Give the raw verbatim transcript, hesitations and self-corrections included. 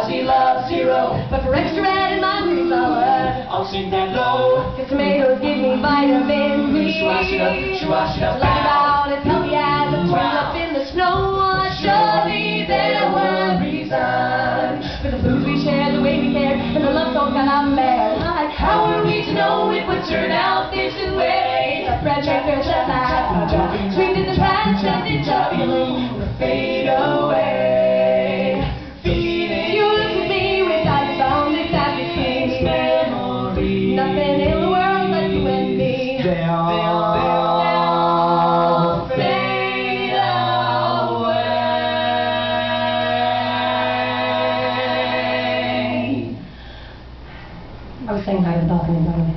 lousy love zero. But for extra red in my mood flower, I'll sing that low. cause tomatoes give me vitamin B. She wash it up, she wash it up. Like about as healthy as a twirl up in the snow. Surely there was reason for the food we share, the way we care, and the love so got out there. Like, How were we to know it would turn out this way? the bread makers at last, sweet in the past, and it's a feeling will fade away. Feeling you look at me with eyes bound exactly same memories. nothing in the world but you and me. They all, they all, they all fade away. I was saying hi to the balcony, by the way.